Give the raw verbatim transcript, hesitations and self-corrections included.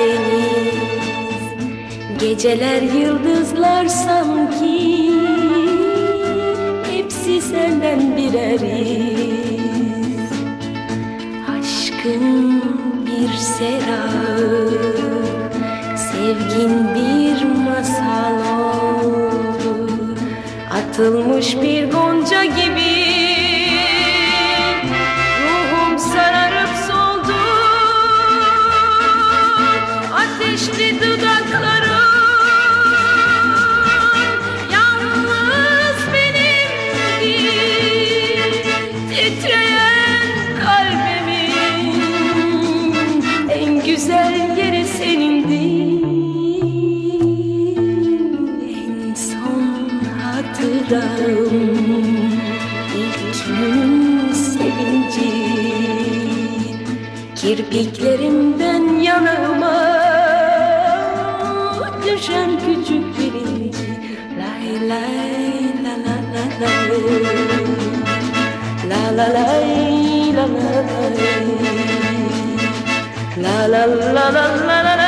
deniz, geceler yıldızlar sanki, hepsi senden birer iz. Aşkın bir serap, sevgin bir masal oldu, atılmış bir gonca gibi ruhum sararıp soldu. Ateşli dudakların yalnız benimdi, titreyen kalbimin en güzel yeri senindi. En son hatıram ilk gün sevinci, kirpiklerimden yanağıma düşen küçük bir inci. Lay lay la la la la, la la lay la la lay, la la la la la la.